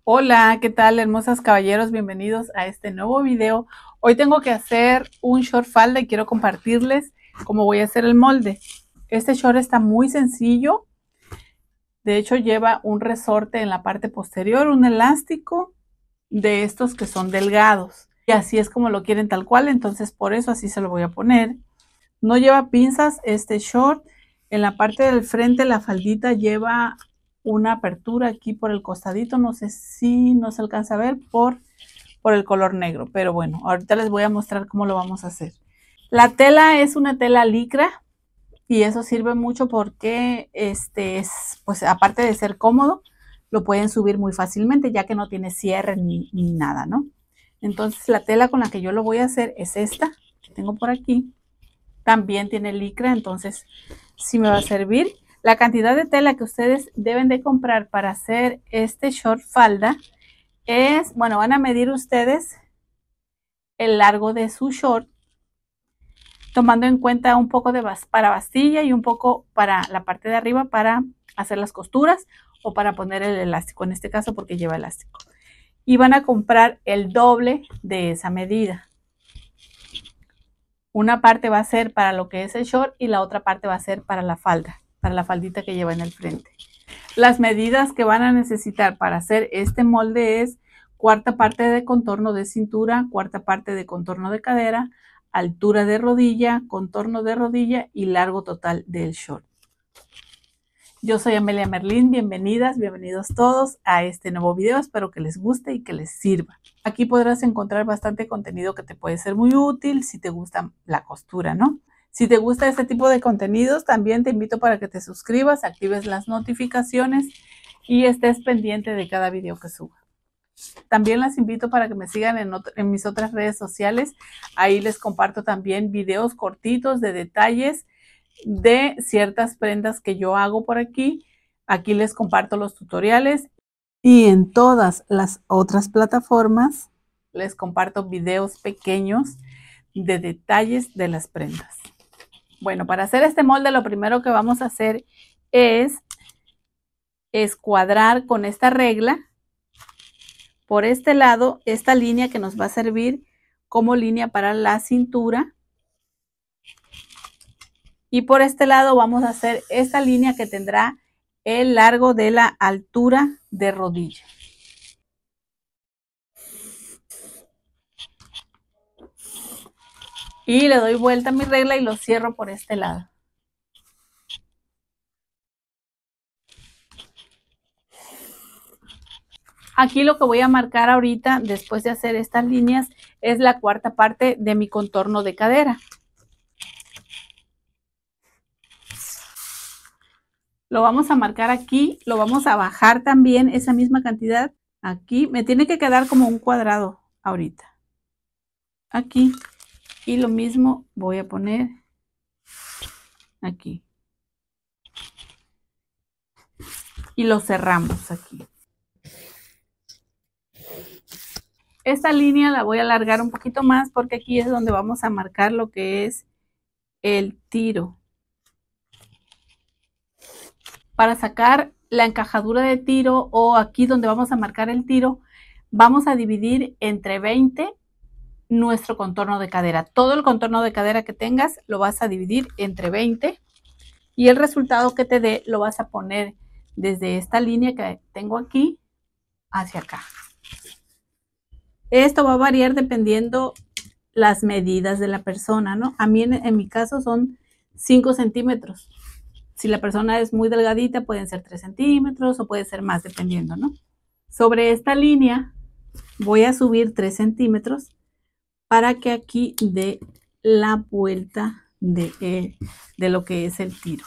Hola, ¿qué tal, hermosas caballeros? Bienvenidos a este nuevo video. Hoy tengo que hacer un short falda y quiero compartirles cómo voy a hacer el molde. Este short está muy sencillo. De hecho, lleva un resorte en la parte posterior, un elástico de estos que son delgados. Y así es como lo quieren tal cual, entonces por eso así se lo voy a poner. No lleva pinzas este short. En la parte del frente la faldita lleva una apertura aquí por el costadito. No sé si no se alcanza a ver por el color negro. Pero bueno, ahorita les voy a mostrar cómo lo vamos a hacer. La tela es una tela licra y eso sirve mucho porque pues aparte de ser cómodo, lo pueden subir muy fácilmente ya que no tiene cierre ni nada, ¿no? Entonces la tela con la que yo lo voy a hacer es esta que tengo por aquí. También tiene licra, entonces sí me va a servir. La cantidad de tela que ustedes deben de comprar para hacer este short falda es, bueno, van a medir ustedes el largo de su short, tomando en cuenta un poco para bastilla y un poco para la parte de arriba para hacer las costuras o para poner el elástico, en este caso porque lleva elástico. Y van a comprar el doble de esa medida. Una parte va a ser para lo que es el short y la otra parte va a ser para la falda, para la faldita que lleva en el frente. Las medidas que van a necesitar para hacer este molde es cuarta parte de contorno de cintura, cuarta parte de contorno de cadera, altura de rodilla, contorno de rodilla y largo total del short. Yo soy Amelia Merlín, bienvenidas, bienvenidos todos a este nuevo video, espero que les guste y que les sirva. Aquí podrás encontrar bastante contenido que te puede ser muy útil si te gusta la costura, ¿no? Si te gusta este tipo de contenidos, también te invito para que te suscribas, actives las notificaciones y estés pendiente de cada video que suba. También las invito para que me sigan en mis otras redes sociales. Ahí les comparto también videos cortitos de detalles de ciertas prendas que yo hago por aquí. Aquí les comparto los tutoriales y en todas las otras plataformas les comparto videos pequeños de detalles de las prendas. Bueno, para hacer este molde lo primero que vamos a hacer es escuadrar con esta regla por este lado esta línea que nos va a servir como línea para la cintura. Y por este lado vamos a hacer esta línea que tendrá el largo de la altura de rodilla. Y le doy vuelta a mi regla y lo cierro por este lado. Aquí lo que voy a marcar ahorita, después de hacer estas líneas, es la cuarta parte de mi contorno de cadera. Lo vamos a marcar aquí, lo vamos a bajar también esa misma cantidad. Aquí me tiene que quedar como un cuadrado ahorita. Aquí. Y lo mismo voy a poner aquí. Y lo cerramos aquí. Esta línea la voy a alargar un poquito más porque aquí es donde vamos a marcar lo que es el tiro. Para sacar la encajadura de tiro o aquí donde vamos a marcar el tiro, vamos a dividir entre 20 nuestro contorno de cadera. Todo el contorno de cadera que tengas lo vas a dividir entre 20 y el resultado que te dé lo vas a poner desde esta línea que tengo aquí hacia acá. Esto va a variar dependiendo las medidas de la persona, ¿no? A mí en mi caso son 5 centímetros. Si la persona es muy delgadita, pueden ser 3 centímetros o puede ser más, dependiendo, ¿no? Sobre esta línea voy a subir 3 centímetros para que aquí dé la vuelta de lo que es el tiro.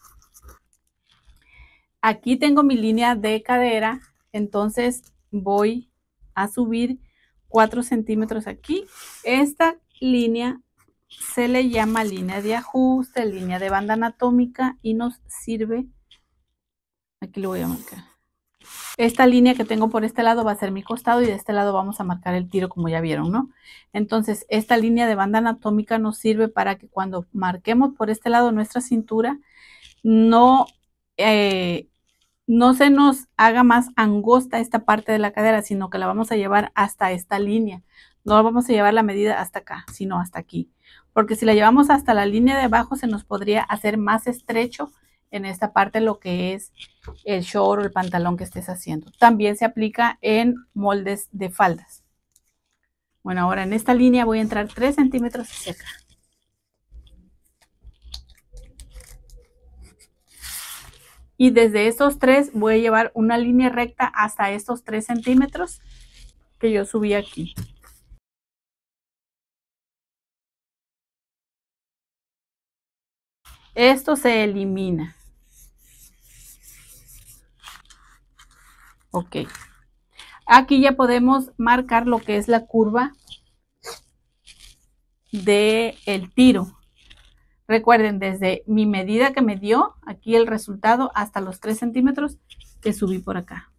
Aquí tengo mi línea de cadera, entonces voy a subir 4 centímetros aquí. Esta línea se le llama línea de ajuste, línea de banda anatómica y nos sirve, aquí lo voy a marcar. Esta línea que tengo por este lado va a ser mi costado y de este lado vamos a marcar el tiro como ya vieron, ¿no? Entonces esta línea de banda anatómica nos sirve para que cuando marquemos por este lado nuestra cintura no no se nos haga más angosta esta parte de la cadera, sino que la vamos a llevar hasta esta línea. No vamos a llevar la medida hasta acá, sino hasta aquí. Porque si la llevamos hasta la línea de abajo, se nos podría hacer más estrecho en esta parte lo que es el short o el pantalón que estés haciendo. También se aplica en moldes de faldas. Bueno, ahora en esta línea voy a entrar 3 centímetros hacia acá. Y desde estos 3 voy a llevar una línea recta hasta estos 3 centímetros que yo subí aquí. Esto se elimina. Ok. Aquí ya podemos marcar lo que es la curva del tiro. Recuerden, desde mi medida que me dio aquí el resultado hasta los 3 centímetros que subí por acá.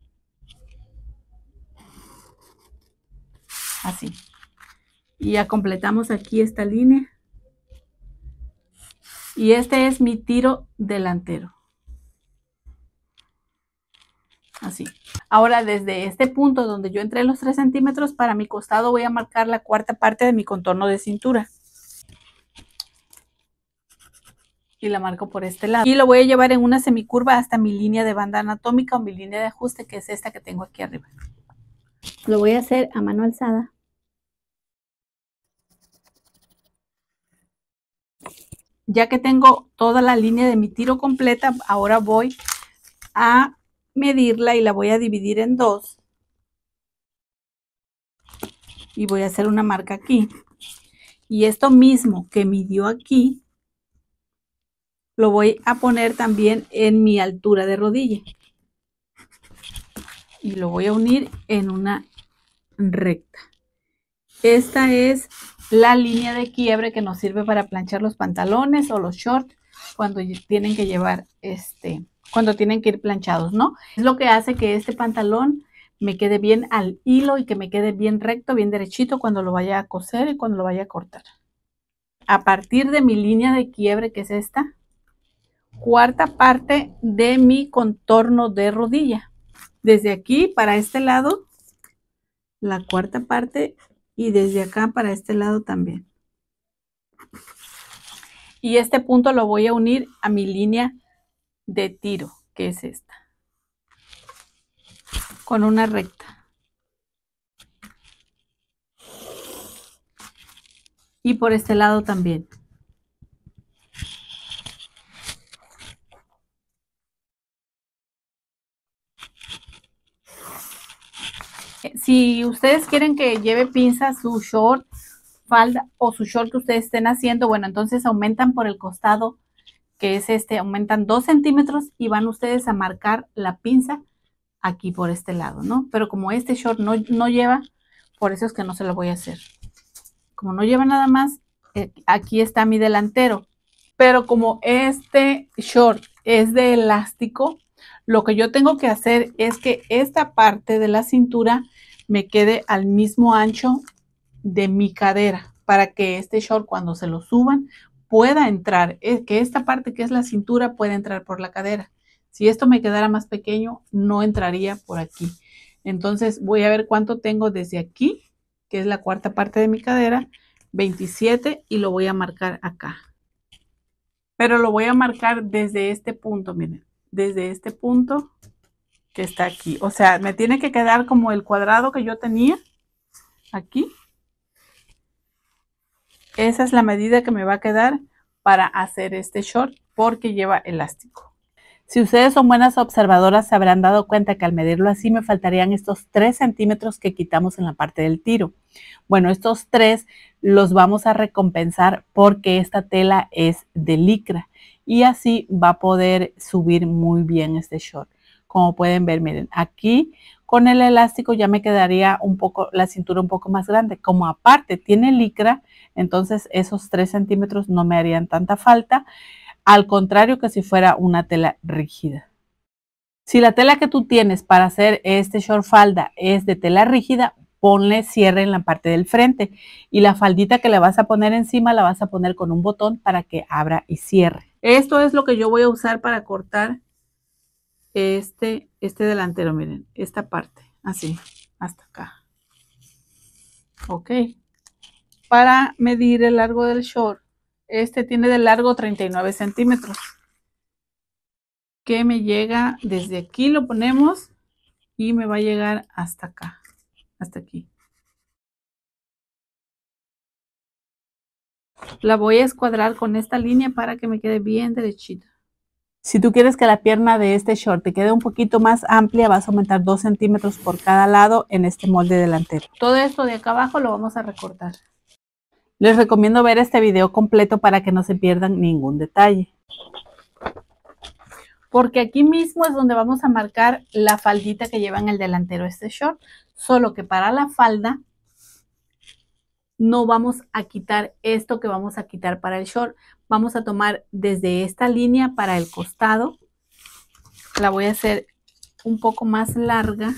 Así. Y ya completamos aquí esta línea. Y este es mi tiro delantero. Así. Ahora desde este punto donde yo entré los 3 centímetros, para mi costado voy a marcar la cuarta parte de mi contorno de cintura. Y la marco por este lado. Y lo voy a llevar en una semicurva hasta mi línea de banda anatómica o mi línea de ajuste, que es esta que tengo aquí arriba. Lo voy a hacer a mano alzada. Ya que tengo toda la línea de mi tiro completa, ahora voy a medirla y la voy a dividir en 2. Y voy a hacer una marca aquí. Y esto mismo que midió aquí, lo voy a poner también en mi altura de rodilla. Y lo voy a unir en una recta. Esta es la línea de quiebre que nos sirve para planchar los pantalones o los shorts cuando tienen que llevar cuando tienen que ir planchados, ¿no? Es lo que hace que este pantalón me quede bien al hilo y que me quede bien recto, bien derechito cuando lo vaya a coser y cuando lo vaya a cortar. A partir de mi línea de quiebre, que es esta, cuarta parte de mi contorno de rodilla. Desde aquí para este lado, la cuarta parte, y desde acá para este lado también. Y este punto lo voy a unir a mi línea de tiro, que es esta, con una recta. Y por este lado también. Si ustedes quieren que lleve pinza su short, falda o su short que ustedes estén haciendo, bueno, entonces aumentan por el costado, que es aumentan 2 centímetros y van ustedes a marcar la pinza aquí por este lado, ¿no? Pero como este short no lleva, por eso es que no se lo voy a hacer. Como no lleva nada más, aquí está mi delantero. Pero como este short es de elástico, lo que yo tengo que hacer es que esta parte de la cintura me quede al mismo ancho de mi cadera para que este short cuando se lo suban pueda entrar, que esta parte que es la cintura pueda entrar por la cadera. Si esto me quedara más pequeño, no entraría por aquí. Entonces voy a ver cuánto tengo desde aquí, que es la cuarta parte de mi cadera, 27, y lo voy a marcar acá. Pero lo voy a marcar desde este punto, miren, desde este punto que está aquí. O sea, me tiene que quedar como el cuadrado que yo tenía aquí. Esa es la medida que me va a quedar para hacer este short porque lleva elástico. Si ustedes son buenas observadoras, se habrán dado cuenta que al medirlo así me faltarían estos 3 centímetros que quitamos en la parte del tiro. Bueno, estos 3 los vamos a recompensar porque esta tela es de licra y así va a poder subir muy bien este short. Como pueden ver, miren, aquí con el elástico ya me quedaría un poco, la cintura un poco más grande. Como aparte tiene licra, entonces esos 3 centímetros no me harían tanta falta. Al contrario que si fuera una tela rígida. Si la tela que tú tienes para hacer este short falda es de tela rígida, ponle cierre en la parte del frente y la faldita que le vas a poner encima la vas a poner con un botón para que abra y cierre. Esto es lo que yo voy a usar para cortar este delantero, miren, esta parte, así, hasta acá. Ok. Para medir el largo del short, este tiene de largo 39 centímetros. Que me llega desde aquí, lo ponemos y me va a llegar hasta acá, hasta aquí. La voy a escuadrar con esta línea para que me quede bien derechita. Si tú quieres que la pierna de este short te quede un poquito más amplia, vas a aumentar 2 centímetros por cada lado en este molde delantero. Todo esto de acá abajo lo vamos a recortar. Les recomiendo ver este video completo para que no se pierdan ningún detalle. Porque aquí mismo es donde vamos a marcar la faldita que lleva en el delantero este short. Solo que para la falda no vamos a quitar esto que vamos a quitar para el short. Vamos a tomar desde esta línea para el costado. La voy a hacer un poco más larga.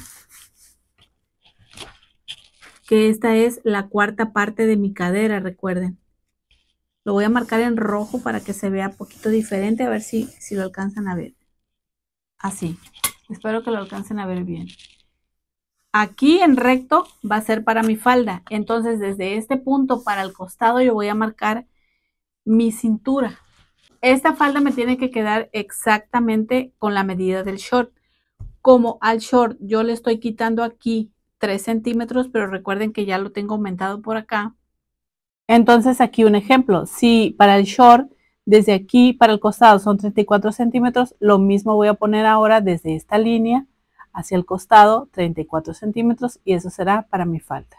Que esta es la cuarta parte de mi cadera, recuerden. Lo voy a marcar en rojo para que se vea un poquito diferente. A ver si lo alcanzan a ver. Así. Espero que lo alcancen a ver bien. Aquí en recto va a ser para mi falda. Entonces desde este punto para el costado yo voy a marcar mi cintura. Esta falda me tiene que quedar exactamente con la medida del short. Como al short yo le estoy quitando aquí 3 centímetros, pero recuerden que ya lo tengo aumentado por acá. Entonces aquí un ejemplo. Si para el short desde aquí para el costado son 34 centímetros, lo mismo voy a poner ahora desde esta línea hacia el costado 34 centímetros y eso será para mi falda.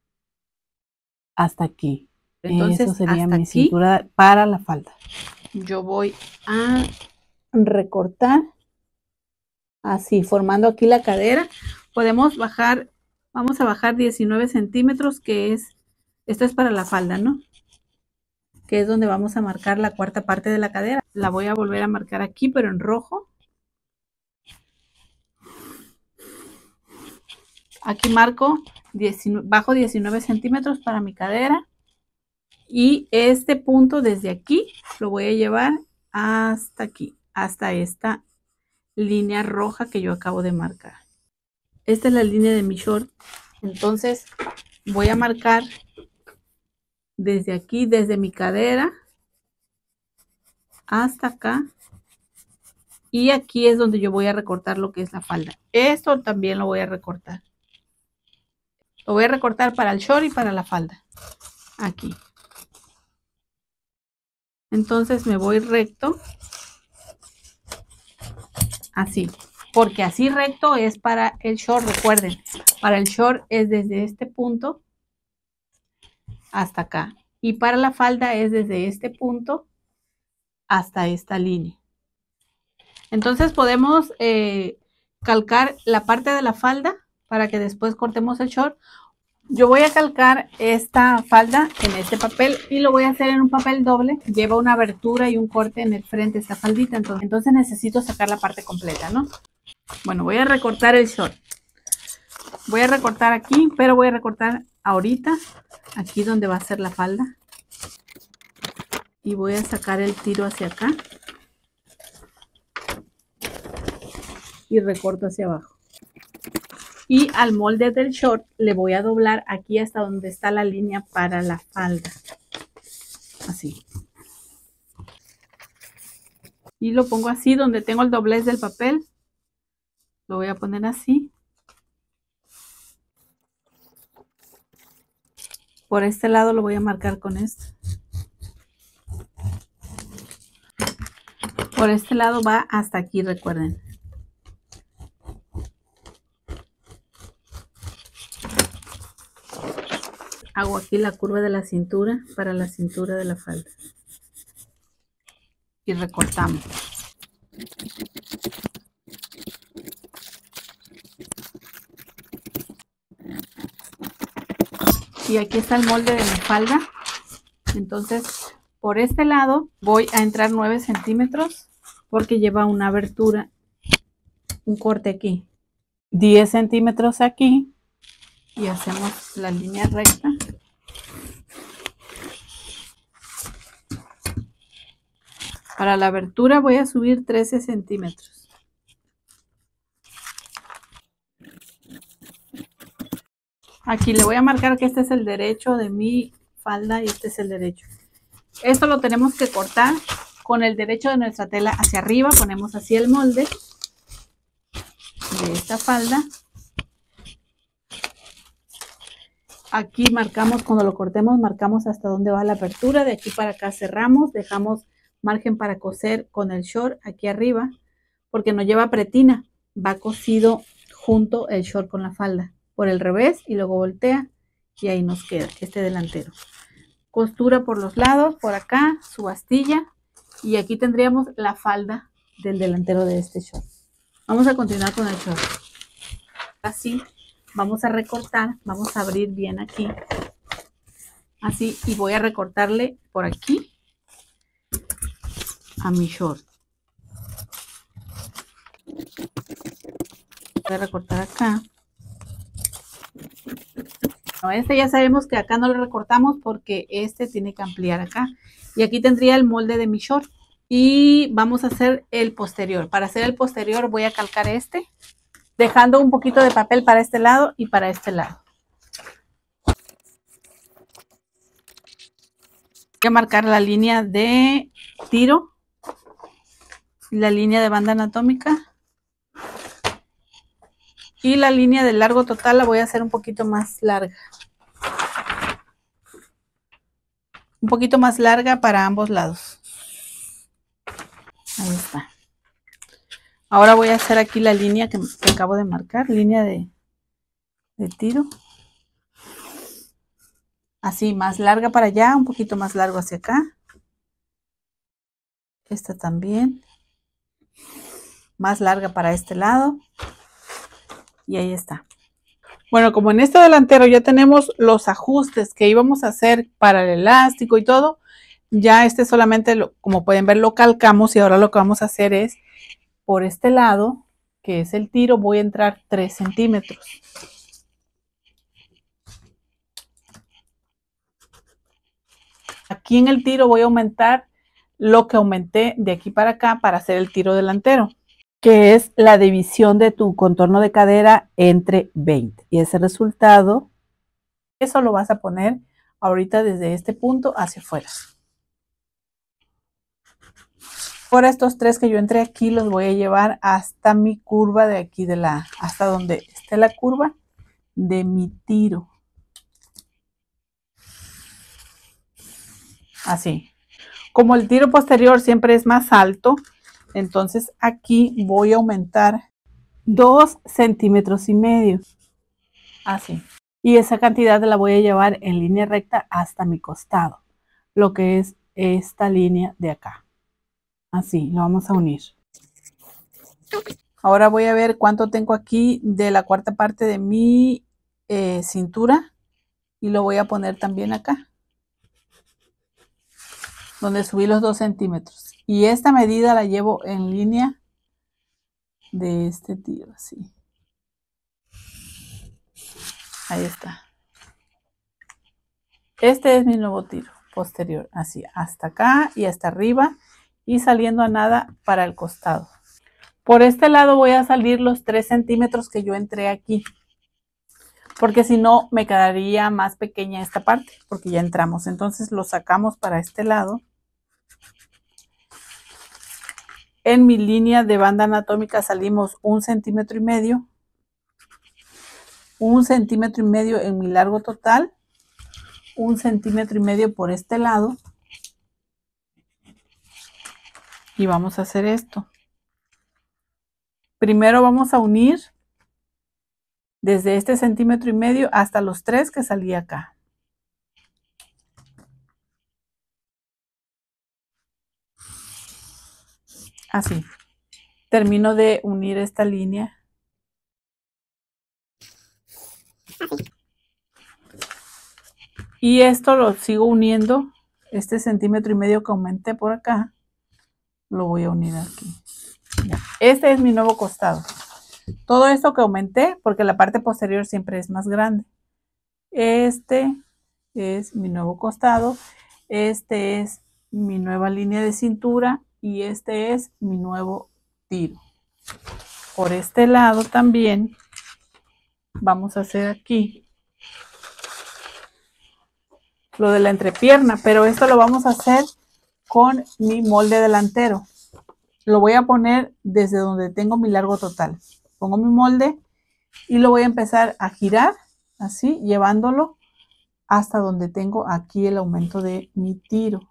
Hasta aquí. Entonces, eso sería mi cintura para la falda. Yo voy a recortar así, formando aquí la cadera. Podemos bajar, vamos a bajar 19 centímetros, que es, esto es para la falda, ¿no? Que es donde vamos a marcar la cuarta parte de la cadera. La voy a volver a marcar aquí, pero en rojo. Aquí marco, bajo 19 centímetros para mi cadera. Y este punto desde aquí lo voy a llevar hasta aquí, hasta esta línea roja que yo acabo de marcar. Esta es la línea de mi short. Entonces voy a marcar desde aquí, desde mi cadera hasta acá. Y aquí es donde yo voy a recortar lo que es la falda. Esto también lo voy a recortar. Lo voy a recortar para el short y para la falda. Aquí. Entonces me voy recto. Así. Porque así recto es para el short, recuerden. Para el short es desde este punto hasta acá. Y para la falda es desde este punto hasta esta línea. Entonces podemos calcar la parte de la falda para que después cortemos el short. Yo voy a calcar esta falda en este papel y lo voy a hacer en un papel doble. Lleva una abertura y un corte en el frente esta faldita. Entonces necesito sacar la parte completa, ¿no? Bueno, voy a recortar el short. Voy a recortar aquí, pero voy a recortar ahorita, aquí donde va a ser la falda. Y voy a sacar el tiro hacia acá. Y recorto hacia abajo. Y al molde del short le voy a doblar aquí hasta donde está la línea para la falda. Así. Y lo pongo así donde tengo el doblez del papel. Lo voy a poner así. Por este lado lo voy a marcar con esto. Por este lado va hasta aquí, recuerden. Hago aquí la curva de la cintura para la cintura de la falda. Y recortamos. Y aquí está el molde de mi falda. Entonces, por este lado voy a entrar 9 centímetros porque lleva una abertura, un corte aquí. 10 centímetros aquí y hacemos la línea recta. Para la abertura voy a subir 13 centímetros. Aquí le voy a marcar que este es el derecho de mi falda y este es el derecho. Esto lo tenemos que cortar con el derecho de nuestra tela hacia arriba. Ponemos así el molde de esta falda. Aquí marcamos, cuando lo cortemos, marcamos hasta dónde va la apertura. De aquí para acá cerramos, dejamos margen para coser con el short aquí arriba, porque no lleva pretina, va cosido junto el short con la falda, por el revés, y luego voltea y ahí nos queda este delantero. Costura por los lados, por acá, su bastilla, y aquí tendríamos la falda del delantero de este short. Vamos a continuar con el short. Así, vamos a recortar, vamos a abrir bien aquí, así, y voy a recortarle por aquí a mi short. Voy a recortar acá. No, este ya sabemos que acá no lo recortamos porque este tiene que ampliar acá. Y aquí tendría el molde de mi short. Y vamos a hacer el posterior. Para hacer el posterior voy a calcar este, dejando un poquito de papel para este lado y para este lado. Voy a marcar la línea de tiro, la línea de banda anatómica y la línea de largo total la voy a hacer un poquito más larga. Un poquito más larga para ambos lados. Ahí está. Ahora voy a hacer aquí la línea que acabo de marcar, línea de tiro. Así, más larga para allá, un poquito más largo hacia acá. Esta también. Más larga para este lado. Y ahí está. Bueno, como en este delantero ya tenemos los ajustes que íbamos a hacer para el elástico y todo, ya este solamente, como pueden ver, lo calcamos y ahora lo que vamos a hacer es, por este lado, que es el tiro, voy a entrar 3 centímetros. Aquí en el tiro voy a aumentar lo que aumenté de aquí para acá para hacer el tiro delantero, que es la división de tu contorno de cadera entre 20. Y ese resultado, eso lo vas a poner ahorita desde este punto hacia afuera. Por estos 3 que yo entré aquí los voy a llevar hasta mi curva de aquí hasta donde esté la curva de mi tiro. Así. Como el tiro posterior siempre es más alto, entonces aquí voy a aumentar 2 centímetros y medio. Así. Y esa cantidad la voy a llevar en línea recta hasta mi costado, lo que es esta línea de acá. Así, lo vamos a unir. Ahora voy a ver cuánto tengo aquí de la cuarta parte de mi cintura y lo voy a poner también acá, donde subí los 2 centímetros. Y esta medida la llevo en línea de este tiro, así. Ahí está. Este es mi nuevo tiro posterior, así, hasta acá y hasta arriba y saliendo a nada para el costado. Por este lado voy a salir los 3 centímetros que yo entré aquí, porque si no me quedaría más pequeña esta parte, porque ya entramos. Entonces lo sacamos para este lado. En mi línea de banda anatómica salimos 1,5 centímetros, 1,5 centímetros en mi largo total, 1,5 centímetros por este lado. Y vamos a hacer esto. Primero vamos a unir desde este 1,5 centímetros hasta los 3 que salí acá. Así. Termino de unir esta línea. Y esto lo sigo uniendo. Este 1,5 centímetros que aumenté por acá, lo voy a unir aquí. Ya. Este es mi nuevo costado. Todo esto que aumenté, porque la parte posterior siempre es más grande. Este es mi nuevo costado. Este es mi nueva línea de cintura. Y este es mi nuevo tiro. Por este lado también vamos a hacer aquí lo de la entrepierna, pero esto lo vamos a hacer con mi molde delantero. Lo voy a poner desde donde tengo mi largo total. Pongo mi molde y lo voy a empezar a girar, así, llevándolo hasta donde tengo aquí el aumento de mi tiro.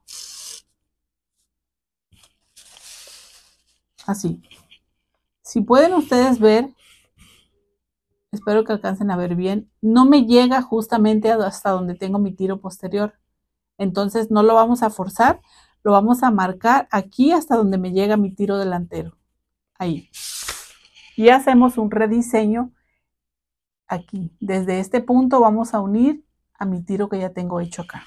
Así. Si pueden ustedes ver, espero que alcancen a ver bien, no me llega justamente hasta donde tengo mi tiro posterior. Entonces no lo vamos a forzar, lo vamos a marcar aquí hasta donde me llega mi tiro delantero. Ahí. Y hacemos un rediseño aquí. Desde este punto vamos a unir a mi tiro que ya tengo hecho acá.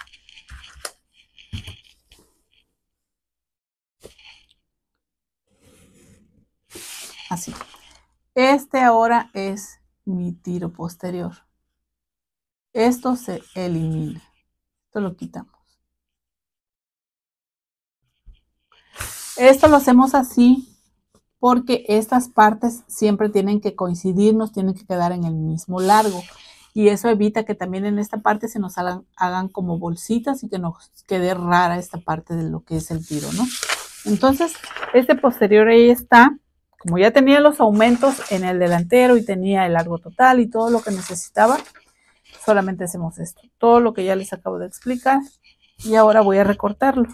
Así. Este ahora es mi tiro posterior. Esto se elimina. Esto lo quitamos. Esto lo hacemos así porque estas partes siempre tienen que coincidir, nos tienen que quedar en el mismo largo. Y eso evita que también en esta parte se nos hagan como bolsitas y que nos quede rara esta parte de lo que es el tiro, ¿no? Entonces, este posterior ahí está. Como ya tenía los aumentos en el delantero y tenía el largo total y todo lo que necesitaba, solamente hacemos esto. Todo lo que ya les acabo de explicar. Y ahora voy a recortarlo.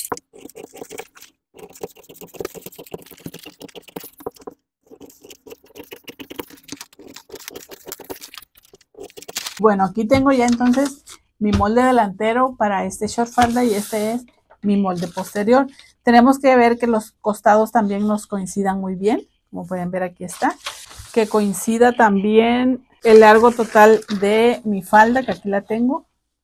Bueno, aquí tengo ya entonces mi molde delantero para este short falda y este es mi molde posterior. Tenemos que ver que los costados también nos coincidan muy bien. Como pueden ver, aquí está. Que coincida también el largo total de mi falda, que aquí la tengo.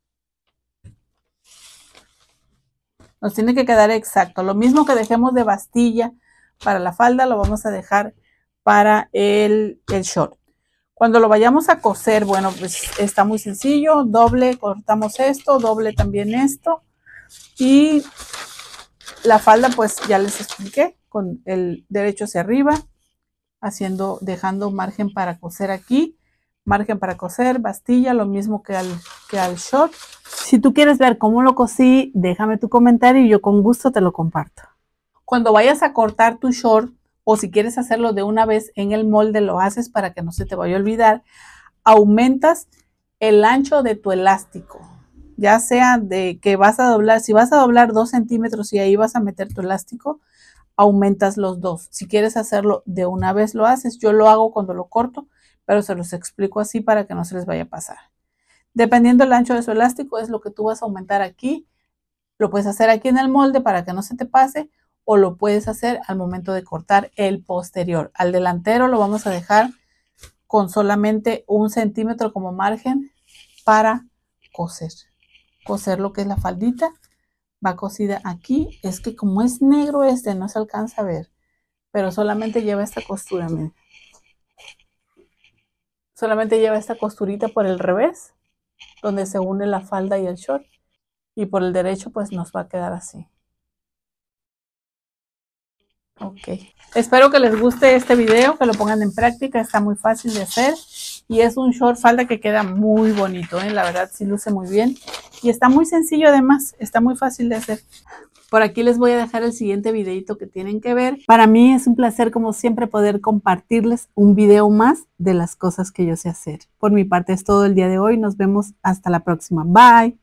Nos tiene que quedar exacto. Lo mismo que dejemos de bastilla para la falda, lo vamos a dejar para el short. Cuando lo vayamos a coser, bueno, pues está muy sencillo. Doble, cortamos esto, doble también esto. Y la falda, pues ya les expliqué, con el derecho hacia arriba, dejando margen para coser aquí. Margen para coser, bastilla, lo mismo que al short. Si tú quieres ver cómo lo cosí, déjame tu comentario y yo con gusto te lo comparto. Cuando vayas a cortar tu short, o si quieres hacerlo de una vez en el molde, lo haces para que no se te vaya a olvidar. Aumentas el ancho de tu elástico, ya sea de que vas a doblar, si vas a doblar 2 centímetros y ahí vas a meter tu elástico, aumentas los 2. Si quieres hacerlo de una vez, lo haces. Yo lo hago cuando lo corto, pero se los explico así para que no se les vaya a pasar. Dependiendo del ancho de su elástico, es lo que tú vas a aumentar aquí. Lo puedes hacer aquí en el molde para que no se te pase, o lo puedes hacer al momento de cortar el posterior. Al delantero lo vamos a dejar con solamente 1 centímetro como margen para coser. Coser lo que es la faldita. Va cosida aquí. Es que como es negro no se alcanza a ver, pero solamente lleva esta costura, miren. Solamente lleva esta costurita por el revés, donde se une la falda y el short. Y por el derecho pues nos va a quedar así. Ok. Espero que les guste este video, que lo pongan en práctica. Está muy fácil de hacer. Y es un short falda que queda muy bonito, ¿eh? La verdad sí luce muy bien. Y está muy sencillo además. Está muy fácil de hacer. Por aquí les voy a dejar el siguiente videito que tienen que ver. Para mí es un placer, como siempre, poder compartirles un video más de las cosas que yo sé hacer. Por mi parte es todo el día de hoy. Nos vemos hasta la próxima. Bye.